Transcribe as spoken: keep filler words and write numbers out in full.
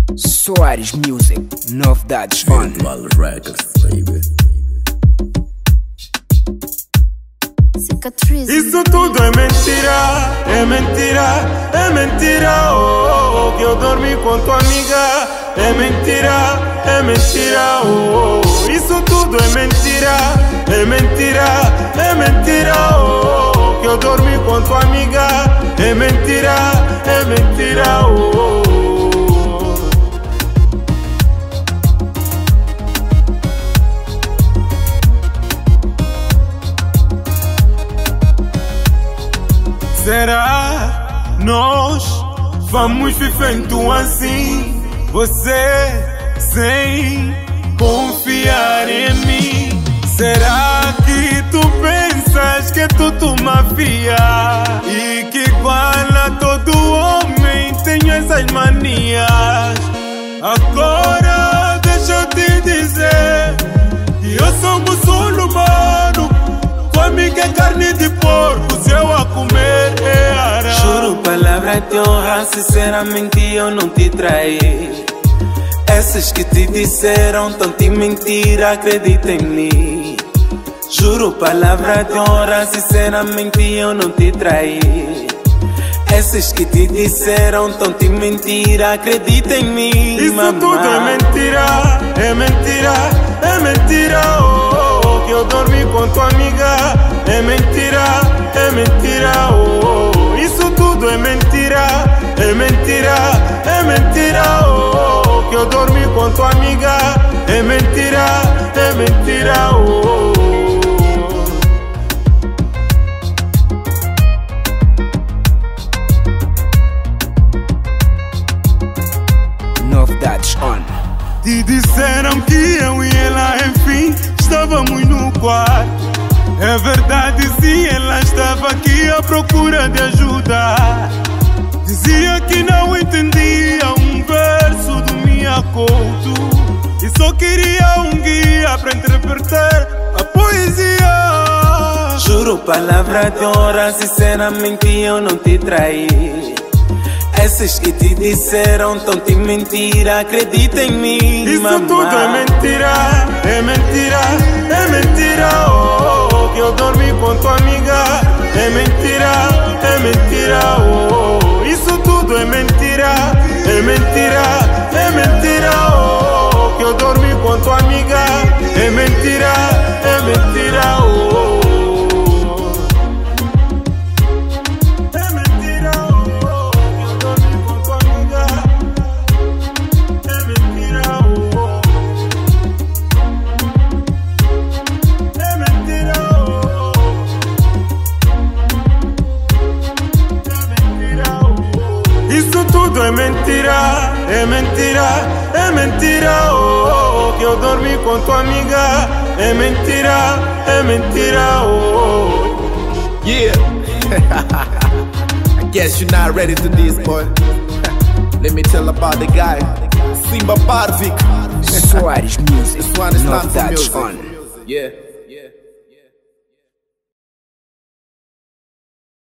Soares Music, novidades on Mal Records, baby. Isso tudo é mentira, é mentira, é mentira. Oh, oh, oh, que eu dormi com tua amiga. É mentira, é mentira. Oh, oh, isso tudo é mentira, é mentira, é mentira. Oh, oh, que eu dormi com tua amiga. É mentira, é mentira. Oh, oh. Será nós vamos vivendo assim? Você sem confiar em mim? Será que tu pensas que tu tu mafia e que igual a todo homem tem essas manias? Agora deixa eu te dizer que eu sou muçulmano. Tua amiga é carne de porco, se eu a comer é haram. Juro palavra de honra, sinceramente eu não te traí. Essas que te disseram tão-te mentira, acredita em mim. Juro palavra de honra, sinceramente eu não te traí. Essas que te disseram tão-te mentira, acredita em mim. Isso mamãe. Tudo é mentira, é mentira, é mentira. Oh, oh, oh, que eu dormi com tua amiga. É mentira, é mentira. Oh, oh, isso tudo é mentira, é mentira, é mentira. Oh, oh, que eu dormi com tua amiga. É mentira, é mentira. Oh, oh. novidades on. Te disseram que eu e ela, enfim, estávamos no quarto. É verdade, sim, ela estava aqui à procura de ajuda. Dizia que não entendia um verso do Minha Couto e só queria um guia para interpretar a poesia. Juro palavra de honra, sinceramente eu não te traí. Essas que te disseram tão-te mentira, acredita em mim. Isso mamãe. Tudo é mentira, é mentira, é mentira. Oh, oh, oh, que eu dormi com tua amiga. É mentira, é mentira. Oh, oh, isso tudo é mentira, é mentira, é mentira. Oh, oh, que eu dormi com tua amiga. É mentira, é mentira. Oh, oh. É mentira, é mentira, é mentira. Oh, oh, oh, que eu dormi com tua amiga. É mentira, é mentira. Oh, oh. Yeah. I guess you're not ready to this, boy. Let me tell about the guy, Simba Parvik. Soares Music, This one is not for novidades music. on. Yeah.